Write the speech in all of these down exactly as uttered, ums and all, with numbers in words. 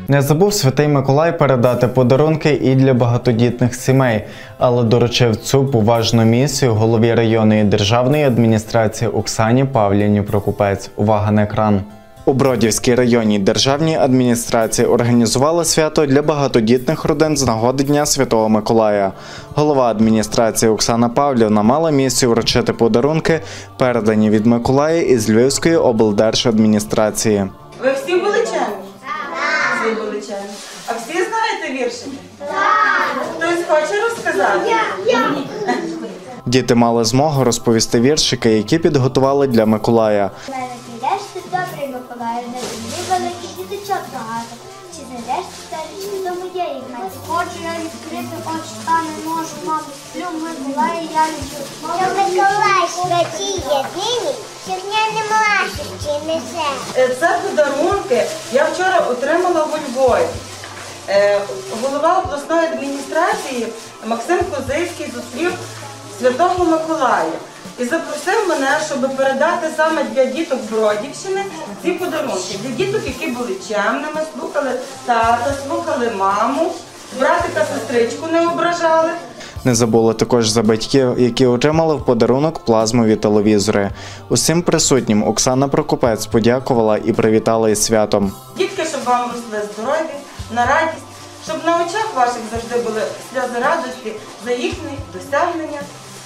Не забув Святий Миколай передати подарунки і для багатодітних сімей, але доручив цю поважну місію голові районної державної адміністрації Оксані Павлівні Прокопець. Увага на екран. У Бродівській районній державній адміністрації організували свято для багатодітних родин з нагоди Дня Святого Миколая. Голова адміністрації Оксана Павлівна мала місію вручити подарунки, передані від Миколая із Львівської облдержадміністрації. Ви всі були чемні? Так. Всі були чемні. А всі знаєте віршики? Так. Хтось хоче розказати? Я. Діти мали змогу розповісти віршики, які підготували для Миколая. Добрий Миколаю, на землі великий діточок багато. Чи знайдеш ти старички до моєї хати? Хочу я відкрити очі, та не можу, маму. Сплю Миколая, я люблю. Що Миколай святій єдиний, щодня не млашить чи несе. Це подарунки я вчора отримала у Львові. Голова обласної адміністрації Максим Козицький зустрів Святого Миколая. І запросив мене, щоб передати саме для діток Бродівщини ці подарунки. Для діток, які були чемними, слухали тата, слухали маму, братика, сестричку не ображали. Не забули також за батьків, які отримали в подарунок плазмові телевізори. Усім присутнім Оксана Прокопець подякувала і привітала із святом. Дітки, щоб вам росли здорові, на радість, щоб на очах ваших завжди були сльози радості за їхні досягнення.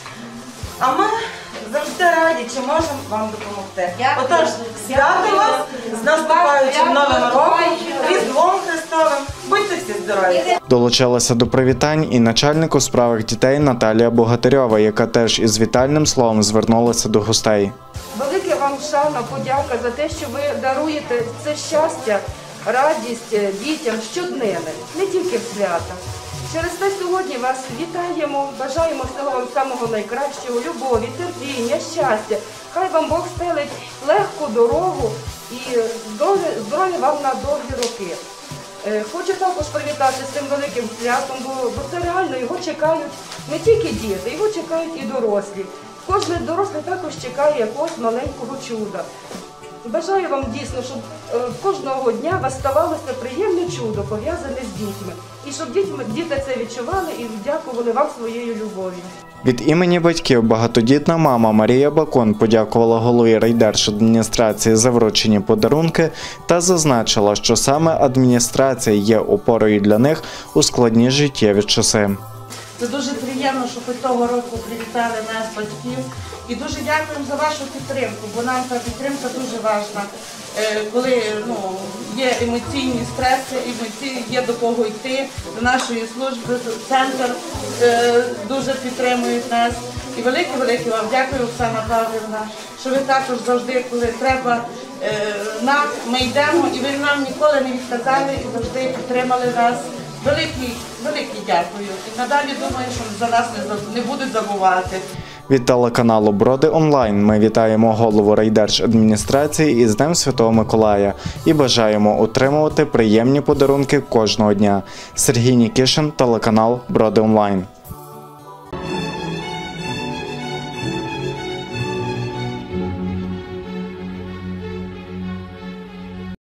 А ми завжди раді, чи можемо вам допомогти. Отож, свято вас з наступаючим Новим роком, Різдвом Христовим. Будьте всі здорові. Долучалася до привітань і начальник у справах дітей Наталія Богатирьова, яка теж із вітальним словом звернулася до гостей. Велике вам шана, подяка за те, що ви даруєте це щастя, радість дітям щоднини, не тільки в свята. Через те сьогодні вас вітаємо, бажаємо всього вам самого найкращого, любові, терпіння, щастя. Хай вам Бог стелить легку дорогу і здоров'я вам на довгі роки. Хочу також привітати з цим великим святом, бо, бо це реально його чекають не тільки діти, його чекають і дорослі. Кожен дорослий також чекає якогось маленького чуда. Бажаю вам дійсно, щоб кожного дня вас ставалося приємне чудо, пов'язане з дітьми. І щоб дітьми, діти це відчували і дякували вам своєю любов'ю. Від імені батьків багатодітна мама Марія Бакун подякувала голові райдержадміністрації за вручені подарунки та зазначила, що саме адміністрація є опорою для них у складні життєві часи. Це дуже приємно, що хоч того року привітали нас, батьків. І дуже дякуємо за вашу підтримку, бо нам та підтримка дуже важлива. Коли ну, є емоційні стреси, емоційні, є до кого йти, до нашої служби, центр е, дуже підтримують нас. І велике-велике вам дякую, Оксана Павлівна, що ви також завжди, коли треба е, нам, ми йдемо, і ви нам ніколи не відказали і завжди підтримали нас. Великий, великий дякую. І надалі думаю, що за нас не, не будуть забувати. Від телеканалу Броди Онлайн ми вітаємо голову райдержадміністрації із Днем Святого Миколая і бажаємо отримувати приємні подарунки кожного дня. Сергій Нікішин, телеканал Броди Онлайн.